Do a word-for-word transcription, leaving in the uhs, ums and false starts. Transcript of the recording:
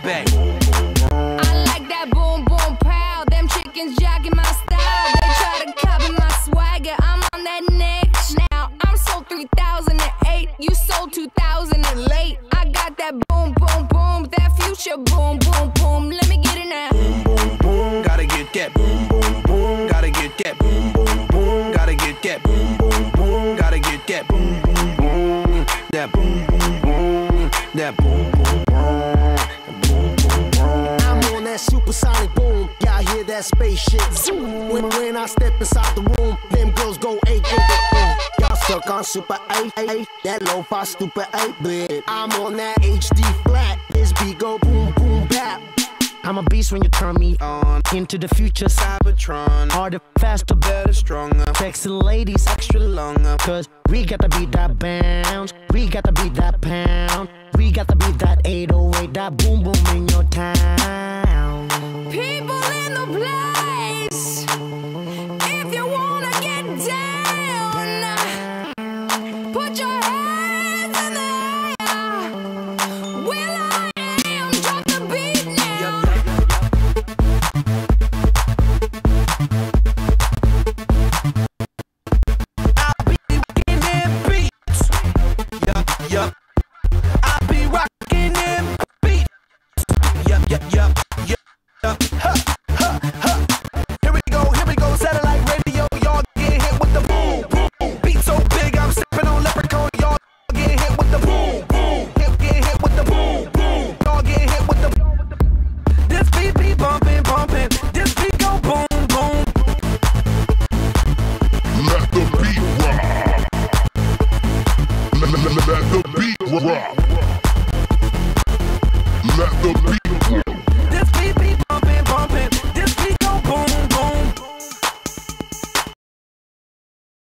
back. I like that boom, boom, pow. Them chickens jogging my style. They try to copy my swagger. I'm on that next now. I'm sold three thousand eight. You sold two thousand and late. I got that boom, boom, boom. That future boom, boom, boom. Let me get it now. Boom, boom, boom. Gotta get that boom, boom, boom. Gotta get that boom, boom, boom. Gotta get that boom, boom, boom. Gotta get that boom, boom, boom. That boom, boom, boom. That boom, boom, boom. I'm on that supersonic boom. Y'all hear that spaceship zoom. When, when I step inside the room, them girls go eight, eight, eight. Y'all stuck on super eight, eight. That lo-fi stupid eight bit. I'm on that H D flat. This beat go boom, boom, bap. I'm a beast when you turn me on. Into the future, Cybertron. Harder, faster, better, stronger. Sexy ladies, extra longer. Cause we got to beat that bounce. We got to beat that pound. We got to beat that eight oh eight. That boom boom in your town. People in the place. If you wanna get down, put your hands in the air. Will I am, drop the beat now. I'll be rocking them beats. Yup, yup. I'll be rocking them beats. Yup, yup, yup.